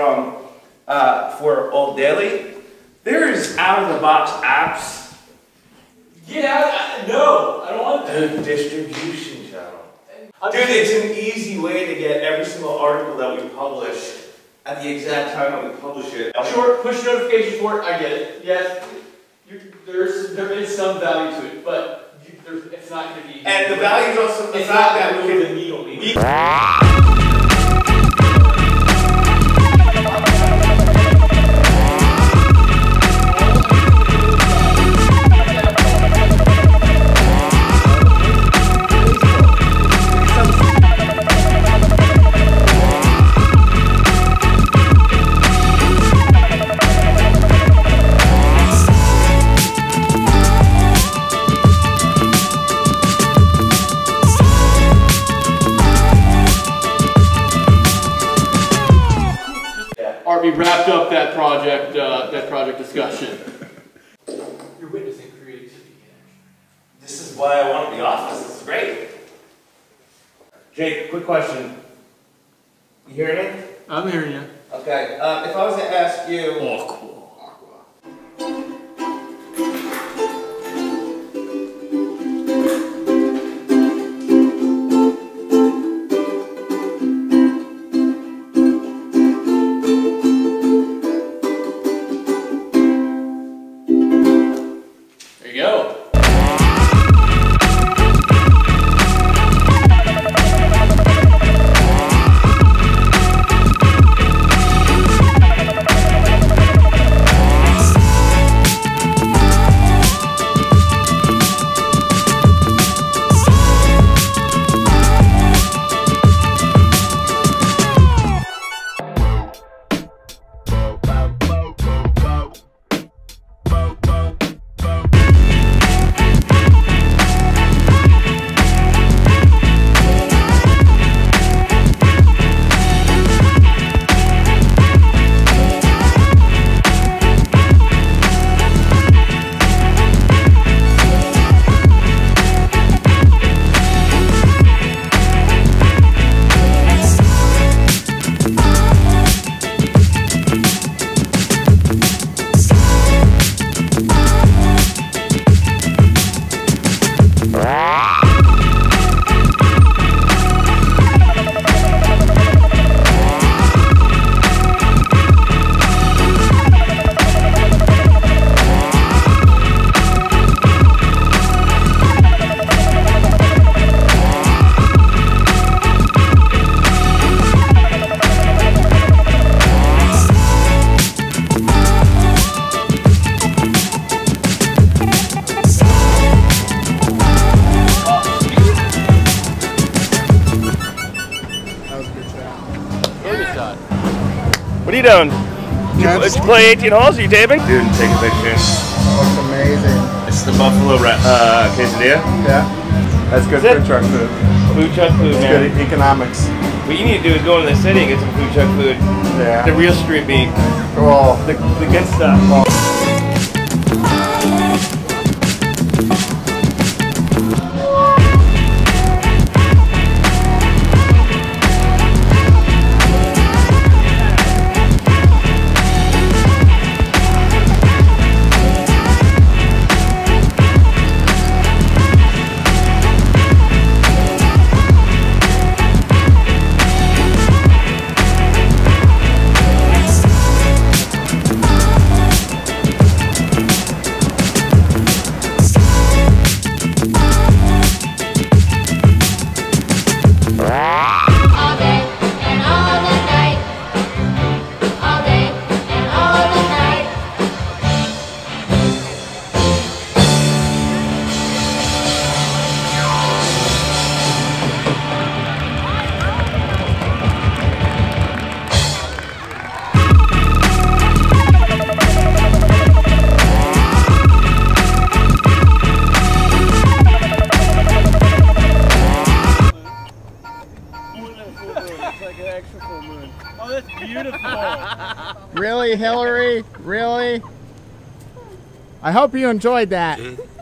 from for Old Daily. There's out-of-the-box apps. Get out! No, I don't want that. The distribution channel. Dude, it's an easy way to get every single article that we publish at the exact time that we publish it. Sure, push notifications for it. I get it. Yes, there is some value to it, but it's not going to be. And the value is also the fact that we we can the needle. We wrapped up that project discussion. You're witnessing creativity in action. This is why I want the office. This is great. Jake, quick question. You hearing me? I'm hearing you. Okay. If I was to ask you. Oh, cool. There you go. What are you doing? Did you play 18 holes? Are you taping? Dude, take a picture. Looks amazing. It's the Buffalo quesadilla. Yeah. That's good food truck food. Food truck food, it's man. Good economics. What you need to do is go into the city and get some food truck food. Yeah. The real street beef. Cool. The good stuff. Cool. Really, Hillary? Really? I hope you enjoyed that.